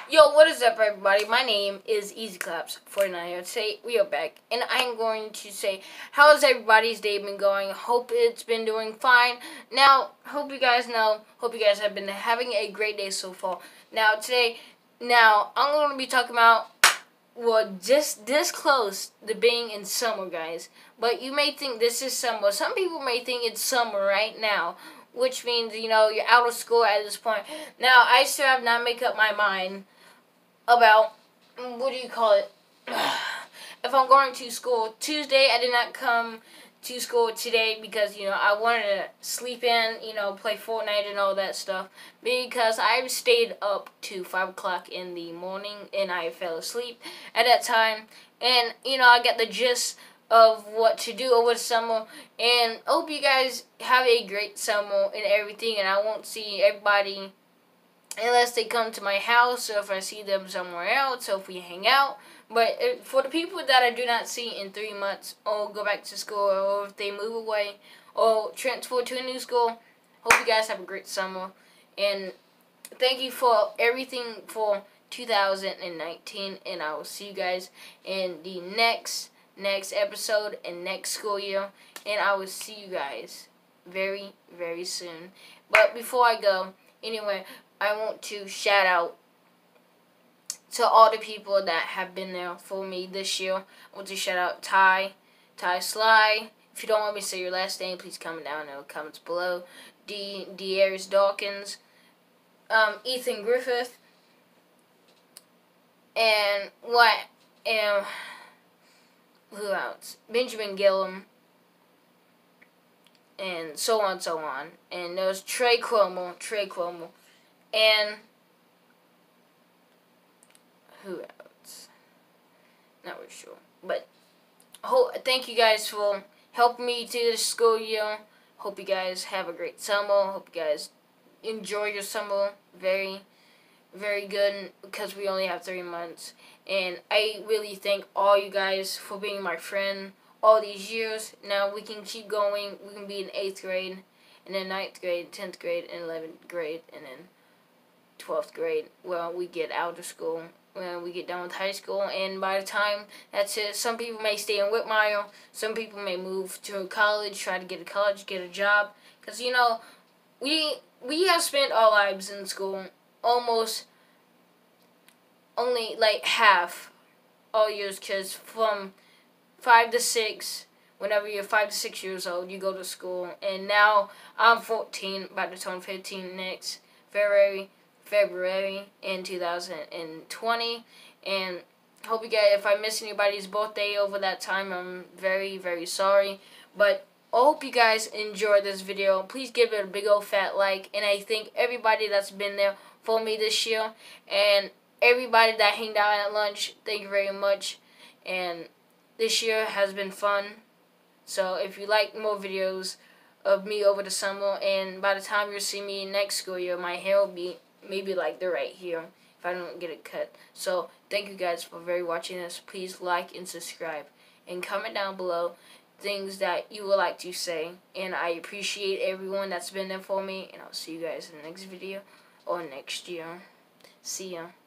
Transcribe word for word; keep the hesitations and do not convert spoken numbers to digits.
Yo, what is up, everybody? My name is Easy Claps forty-nine here. Today we are back, and I'm going to say, how has everybody's day been going? Hope it's been doing fine. Now, hope you guys know, hope you guys have been having a great day so far. Now, today, now, I'm going to be talking about, well, just this close to being in summer, guys. But you may think this is summer. Some people may think it's summer right now, which means, you know, you're out of school at this point. Now, I still have not made up my mind about, what do you call it, if I'm going to school. Tuesday, I did not come to school today because, you know, I wanted to sleep in, you know, play Fortnite and all that stuff, because I stayed up to five o'clock in the morning, and I fell asleep at that time, and, you know, I got the gist of what to do over the summer, and I hope you guys have a great summer and everything, and I won't see everybody unless they come to my house, or if I see them somewhere else, or if we hang out. But for the people that I do not see in three months, or go back to school, or if they move away, or transfer to a new school, hope you guys have a great summer. And thank you for everything for two thousand nineteen, and I will see you guys in the next, next episode and next school year. And I will see you guys very, very soon. But before I go, anyway, I want to shout out to all the people that have been there for me this year. I want to shout out Ty, Ty Sly. If you don't want me to say your last name, please comment down in the comments below. D. Darius Dawkins, um, Ethan Griffith, and what? Um, who else? Benjamin Gillum, and so on, so on. And there's Trey Cuomo, Trey Cuomo. And who else? Not really sure. But ho thank you guys for helping me through this school year. Hope you guys have a great summer. Hope you guys enjoy your summer. Very, very good, because we only have three months. And I really thank all you guys for being my friend all these years. Now we can keep going. We can be in eighth grade, and then ninth grade, tenth grade, and eleventh grade, and then twelfth grade, well, we get out of school, when we get done with high school, and by the time that's it, some people may stay in Whitmire, some people may move to college, try to get a college, get a job, because, you know, we, we have spent our lives in school, almost, only, like, half all years, because from five to six, whenever you're five to six years old, you go to school, and now I'm fourteen, about to turn fifteen next February, February in two thousand twenty, and hope you guys, if I miss anybody's birthday over that time, I'm very, very sorry, but I hope you guys enjoyed this video. Please give it a big old fat like, and I thank everybody that's been there for me this year, and everybody that hanged out at lunch, thank you very much, and this year has been fun. So if you like more videos of me over the summer, and by the time you see me next school year, my hair will be maybe like they're right here if I don't get it cut. So thank you guys for very watching this. Please like and subscribe, and comment down below things that you would like to say, and I appreciate everyone that's been there for me, and I'll see you guys in the next video or next year. See ya.